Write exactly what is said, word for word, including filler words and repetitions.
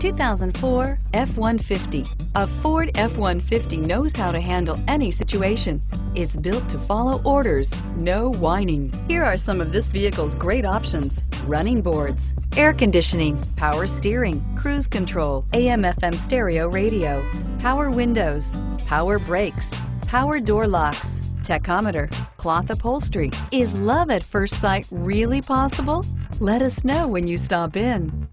two thousand four F one fifty. A Ford F one fifty knows how to handle any situation. It's built to follow orders, no whining. Here are some of this vehicle's great options: running boards, air conditioning, power steering, cruise control, A M F M stereo radio, power windows, power brakes, power door locks, tachometer, cloth upholstery. Is love at first sight really possible? Let us know when you stop in.